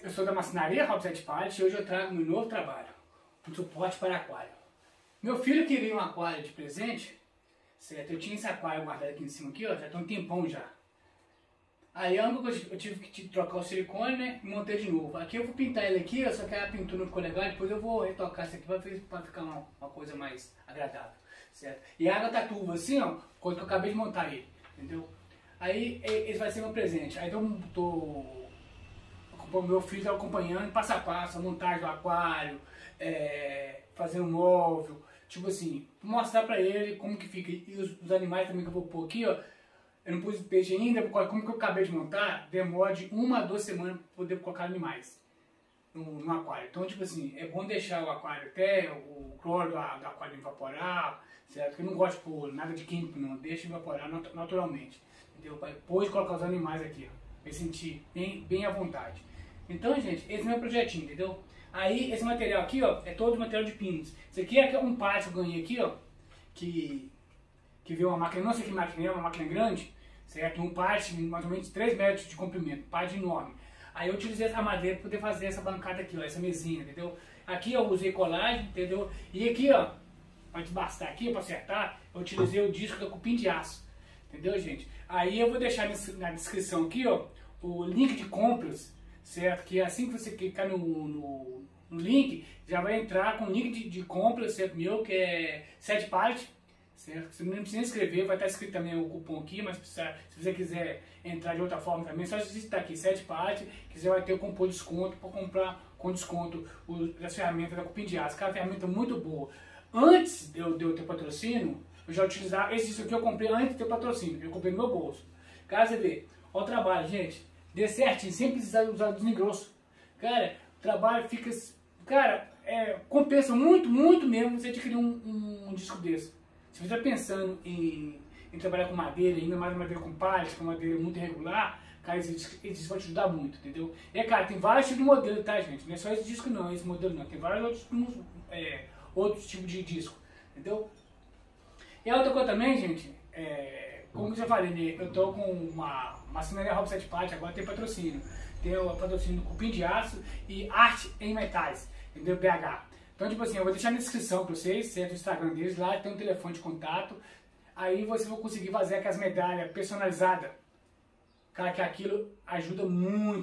Eu sou da marcenaria Hobby 7 Pallet e hoje eu trago meu novo trabalho, um suporte para aquário. Meu filho queria um aquário de presente, certo? Eu tinha esse aquário guardado aqui em cima, aqui, ó, já tem um tempão já. Aí eu tive que trocar o silicone, né, e montei de novo. Aqui eu vou pintar ele aqui, só que a pintura não ficou legal, depois eu vou retocar isso aqui para ficar uma coisa mais agradável, certo? E a água tá turva assim, ó, quando eu acabei de montar ele, entendeu? Aí esse vai ser meu presente. Aí o meu filho está acompanhando passo a passo a montagem do aquário, fazendo um móvel, tipo assim, mostrar para ele como que fica. E os animais também que eu vou pôr aqui, ó, eu não pus peixe ainda, porque como que eu acabei de montar, demora de 1 a 2 semanas para poder colocar animais no aquário. Então, tipo assim, é bom deixar o aquário até o cloro do aquário evaporar, certo? Porque eu não gosto de pôr nada de químico, não, deixa evaporar naturalmente, entendeu? Depois de colocar os animais aqui, ó, para sentir bem à vontade. Então, gente, esse é o meu projetinho, entendeu? Aí, esse material aqui, ó, é todo material de pinos. Isso aqui é um par que eu ganhei aqui, ó, que veio uma máquina, não sei que máquina é, uma máquina grande, certo? Um par de mais ou menos 3 metros de comprimento, par de enorme. Aí eu utilizei essa madeira para poder fazer essa bancada aqui, ó, essa mesinha, entendeu? Aqui eu usei colagem, entendeu? E aqui, ó, para desbastar aqui, para acertar, eu utilizei o disco da cupim de aço, entendeu, gente? Aí eu vou deixar na descrição aqui, ó, o link de compras, certo? Que assim que você clicar no link, já vai entrar com o link de compra, certo? Meu, que é 7 Pallet, certo? Você não precisa escrever, vai estar escrito também o cupom aqui, mas se você quiser entrar de outra forma também, só digitar aqui 7 Pallet, que você vai ter o cupom de desconto para comprar com desconto as ferramentas da cupim de aço, que é uma ferramenta muito boa. Antes de eu ter patrocínio, eu já utilizava, esse aqui eu comprei antes de ter patrocínio, eu comprei no meu bolso. Cara, você vê, olha o trabalho, gente. Dê certinho, sem precisar usar desengrosso. Cara, o trabalho fica... Cara, compensa muito, muito mesmo você adquirir um disco desse. Se você está pensando em trabalhar com madeira, ainda mais madeira com pallet, com madeira muito irregular, cara, esse disco vai te ajudar muito, entendeu? Cara, tem vários tipos de modelo, tá, gente? Não é só esse disco não, esse modelo não. Tem vários outros tipos de disco, entendeu? E a outra coisa também, gente, como eu já falei, né, eu tô com uma marcenaria Hobby 7 Pallet, agora tem patrocínio. Tem o patrocínio Cupim de Aço e Arte em Metais, entendeu? BH. Então, tipo assim, eu vou deixar na descrição pra vocês, certo? O Instagram deles, lá tem um telefone de contato. Aí vocês vão conseguir fazer aquelas medalhas personalizadas. Cara, que aquilo ajuda muito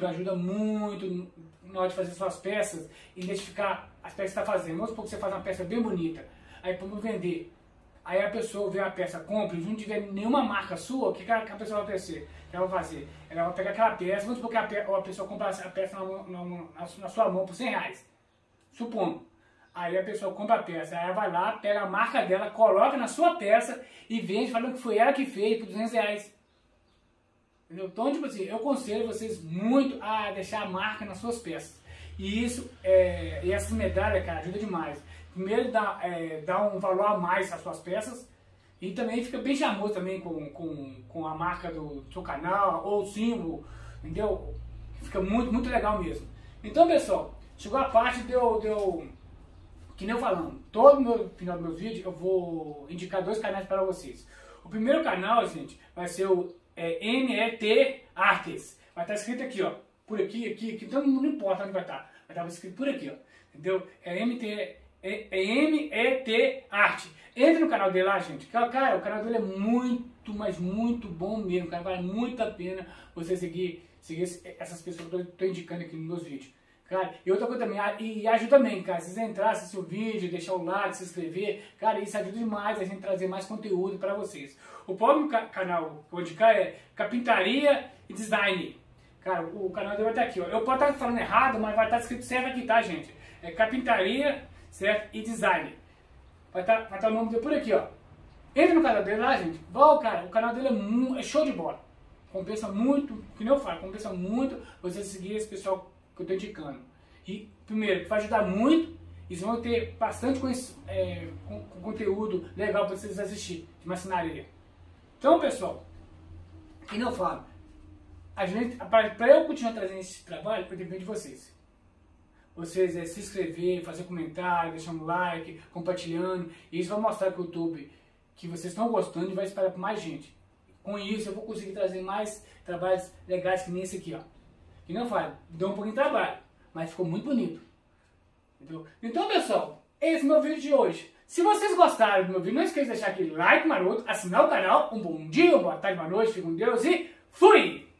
na hora de fazer suas peças, identificar as peças que você tá fazendo. Vamos supor que você faz uma peça bem bonita, aí para vender. Aí a pessoa vê a peça, compra, e não tiver nenhuma marca sua, o que a pessoa vai fazer? Ela vai fazer? Ela vai pegar aquela peça, vamos supor que a pessoa compra a peça na sua mão por 100 reais. Supondo. Aí a pessoa compra a peça, aí ela vai lá, pega a marca dela, coloca na sua peça e vende falando que foi ela que fez por 200 reais. Entendeu? Então, tipo assim, eu aconselho vocês muito a deixar a marca nas suas peças. E isso, e essas medalhas, cara, ajuda demais. Primeiro dá um valor a mais às suas peças e também fica bem charmoso também com a marca do seu canal ou o símbolo, entendeu? Fica muito legal mesmo. Então, pessoal, chegou a parte que nem eu falando, todo no final dos meus vídeos eu vou indicar 2 canais para vocês. O primeiro canal, gente, vai ser o MET Artes. Vai estar escrito aqui, ó, por aqui, então não importa onde vai estar escrito por aqui, ó, entendeu? MET Arte. Entre no canal dele lá, gente. Cara, o canal dele é muito, mas muito bom mesmo. Cara, vale muito a pena você seguir essas pessoas que eu estou indicando aqui nos meus vídeos. Cara, e outra coisa também, e ajuda também, cara. Se você entrar, assistir o vídeo, deixar o like, se inscrever, cara, isso ajuda demais a gente trazer mais conteúdo para vocês. O próximo canal que eu vou indicar é Carpintaria e Design. Cara, o canal dele vai estar aqui, ó. Eu posso estar falando errado, mas vai estar escrito certo aqui, tá, gente? É Carpintaria, certo? E Design. Vai estar o nome dele por aqui, ó. Entra no canal dele lá, gente. Cara, o canal dele é show de bola. Compensa muito, que nem eu falo, compensa muito você seguir esse pessoal que eu estou indicando. E, primeiro, vai ajudar muito e vocês vão ter bastante conteúdo legal para vocês assistir de marcenaria. Então, pessoal, que não falo, para eu continuar trazendo esse trabalho, eu dependo de vocês. Vocês se inscrever, fazer comentário, deixar um like, compartilhando. E isso vai mostrar para o YouTube que vocês estão gostando e vai espalhar para mais gente. Com isso eu vou conseguir trazer mais trabalhos legais que nem esse aqui, ó. E não faz, deu um pouquinho de trabalho. mas ficou muito bonito. Entendeu? Então, pessoal, esse é o meu vídeo de hoje. Se vocês gostaram do meu vídeo, não esqueça de deixar aquele like maroto, assinar o canal. Um bom dia, boa tarde, boa noite, fique com Deus e fui!